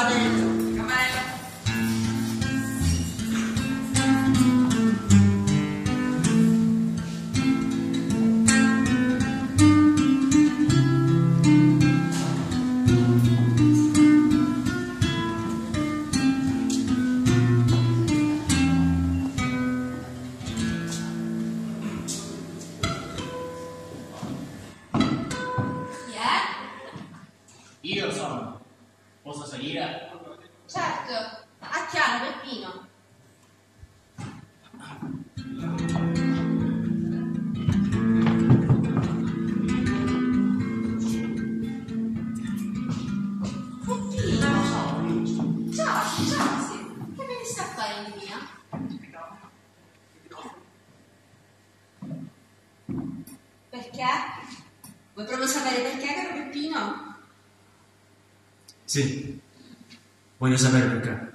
dentro, camera. Io sono. Posso salire? Certo, a Chiara, Peppino. Peppino, ciao, sì. Che me ne sta a fare in via? Perché? Vuoi proprio sapere perché, caro Peppino? Sì, voglio sapere perché.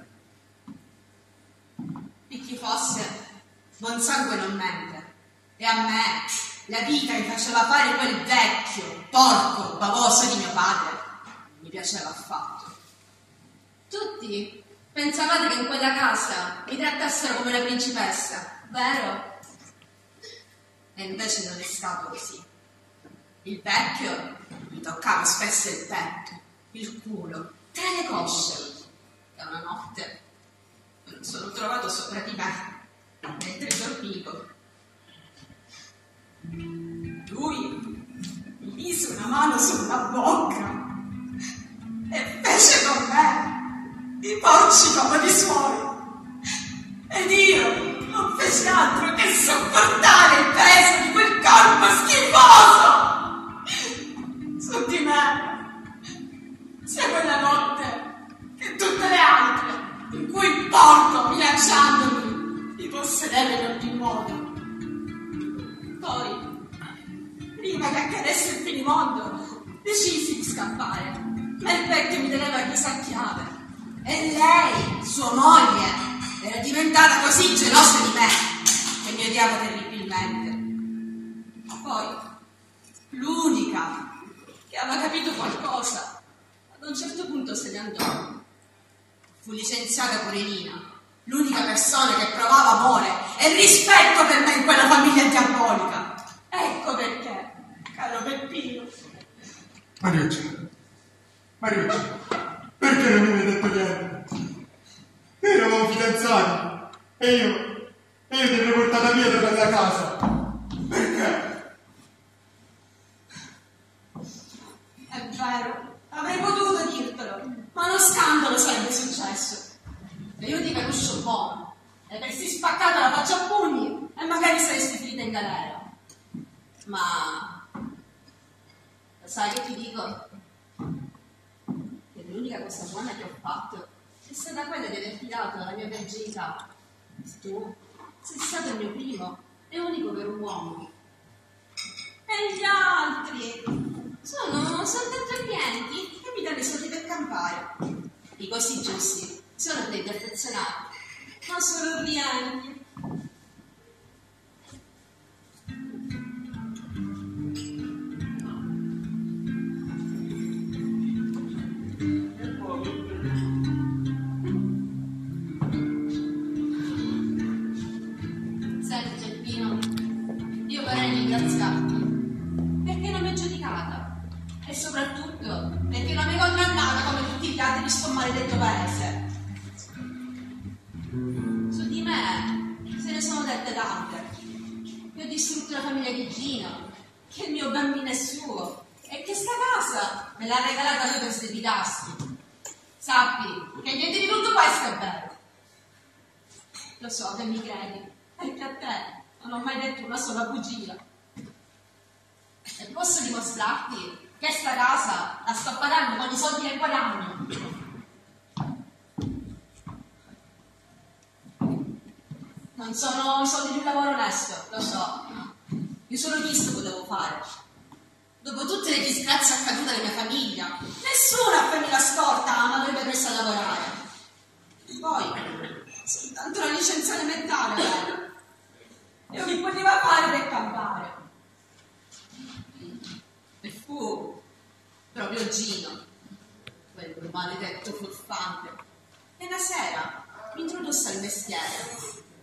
E chi fosse, buon sangue non mente. E a me, la vita mi faceva fare quel vecchio, porco, bavoso di mio padre. Non mi piaceva affatto. Tutti pensavate che in quella casa mi trattassero come una principessa, vero? E invece non è stato così. Il vecchio mi toccava spesso il petto, il culo, tra le cosce. E una notte mi sono trovato sopra di me mentre dormivo. Lui mi mise una mano sulla bocca e fece con me i porci comodi suoi. Ed io non feci altro che sopportare il peso di quel corpo schifoso su di me, sia quella notte che tutte le altre in cui il porco, minacciandomi di possedere in ogni modo. Poi, prima che accadesse il finimondo, decisi di scappare, ma il vecchio mi teneva chiusa a chiave. E lei, sua moglie, era diventata così gelosa di me che mi odiava terribilmente. Poi, l'unica che aveva capito qualcosa, ad un certo punto se ne andò. Fu licenziata Corelina, l'unica persona che provava amore e rispetto per me in quella famiglia diabolica. Ecco perché, caro Peppino. Mariuccia, perché non mi hai detto niente? Noi eravamo fidanzati e io ti avrei portata via da quella casa. Perché? È vero, avrei potuto dirtelo, ma uno scandalo sarebbe successo. E io ti conosco buono, e avresti spaccato la faccia a pugni e magari saresti finita in galera. Ma lo sai che ti dico? Che l'unica cosa buona che ho fatto è stata quella di aver tirato la mia verginità. Tu sei stato il mio primo e unico vero uomo. E gli altri sono soltanto clienti che mi danno i soldi per campare. I così giusti sono degli affezionati, ma sono rienti. Senti Geppino, io vorrei ringraziarti perché non mi hai giudicata e soprattutto perché non mi hai condannata come tutti gli altri di sto maledetto paese. Su di me se ne sono dette tante, che ho distrutto la famiglia di Gino, che il mio bambino è suo e che sta casa me l'ha regalata lui per sdebitarsi. Sappi che niente di tutto questo è vero. Lo so che mi credi, perché a te non ho mai detto una sola bugia. E posso dimostrarti che sta casa la sto pagando con i soldi che guadagno. Non sono i soldi di un lavoro onesto, lo so. Io solo questo potevo fare. Dopo tutte le disgrazie accadute alla mia famiglia, nessuna famiglia scorta mi avrebbe preso a lavorare. Poi, soltanto una licenza elementare, io mi poteva fare per campare. E fu proprio Gino, quel quel maledetto furfante. E una sera mi introdusse al mestiere.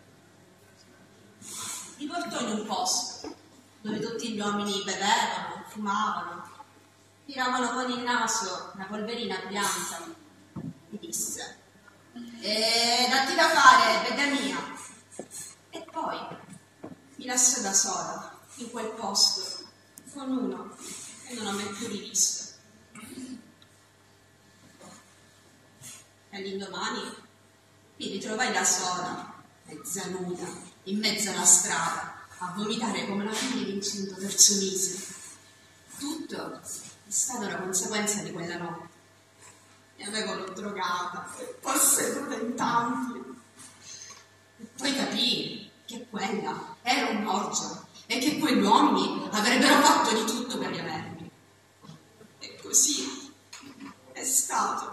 Mi portò in un posto dove tutti gli uomini bevevano, fumavano, tiravano con il naso una polverina bianca. Mi disse: datti da fare, bella mia. E poi mi lasciò da sola in quel posto con uno che non ho mai più rivisto. E all'indomani mi ritrovai da sola, mezza nuda, in mezzo alla strada, a vomitare come una figlia di incinto terzo mese. Tutto è stata una conseguenza di quella notte. Mi avevano drogata, posseduta in tanti. E poi capii che quella era un'orgia e che quegli uomini avrebbero fatto di tutto per riavermi. E così è stato.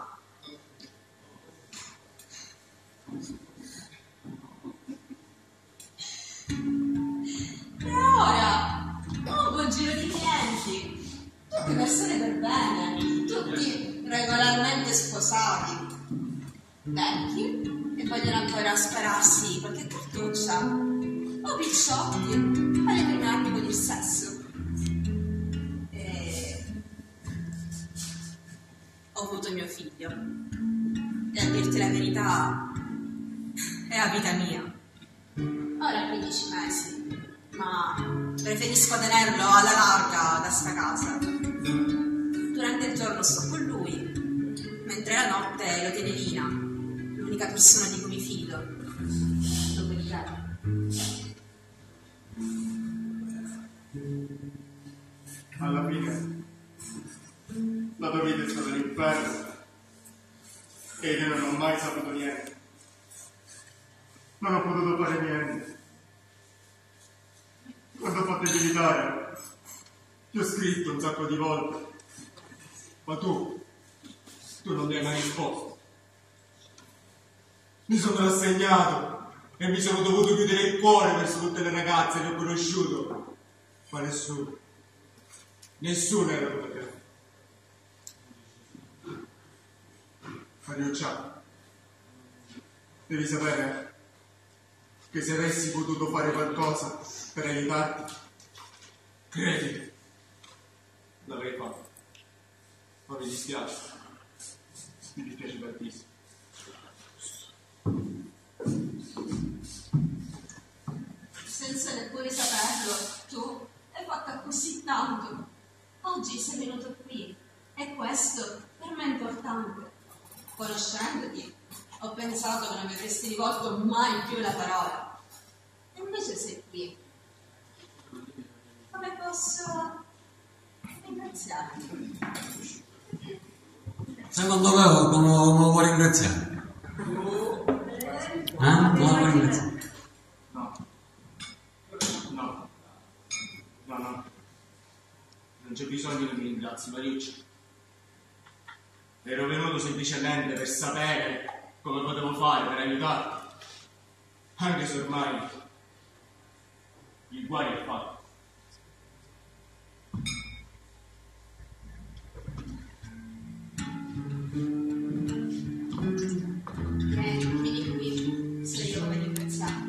E ora, nuovo giro di clienti, tutte persone per bene, tutti regolarmente sposati, vecchi e vogliono ancora spararsi qualche cartuccia, o picciotti alle prime armi con il sesso. E ho avuto mio figlio, e a dirti la verità è a vita mia. Ora ha 15 mesi, ma preferisco tenerlo alla larga da sta casa. Durante il giorno sto con lui, mentre la notte lo tiene Lina, l'unica persona di cui mi fido. Dopodiché alla fine la tua vita è stata un inferno e io non ho mai saputo niente. Non ho potuto fare niente. Quando ho fatto il militare ti ho scritto un sacco di volte, ma tu non mi hai mai risposto. Mi sono rassegnato e mi sono dovuto chiudere il cuore verso tutte le ragazze che ho conosciuto, ma nessuno era come te. Mariuccia, devi sapere che se avessi potuto fare qualcosa per aiutarti, credimi, l'avrei fatto. Ma mi dispiace tantissimo. senza neppure saperlo, tu hai fatto così tanto. Oggi sei venuto qui e questo per me è importante. Conoscendoti, ho pensato che non mi avresti rivolto mai più la parola. E invece sei qui. Come posso ringraziarti? Secondo me come lo vuoi ringraziare? Non lo vuoi ringraziare? No. Non c'è bisogno che mi ringrazi, Mariuccia. Ero venuto semplicemente per sapere come potevo fare per aiutarti. Anche se ormai il guaio è fatto. Vieni qui, se io come ringraziarti.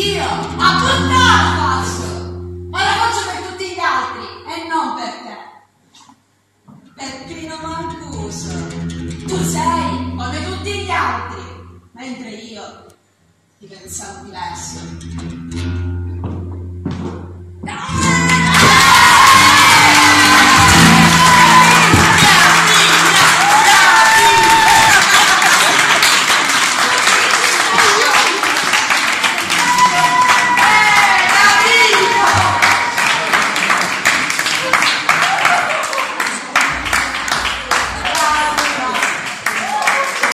Io a puttana faccio, ma la faccio per tutti gli altri e non per te. Peppino Mancuso, tu sei come tutti gli altri, mentre io ti pensavo diverso.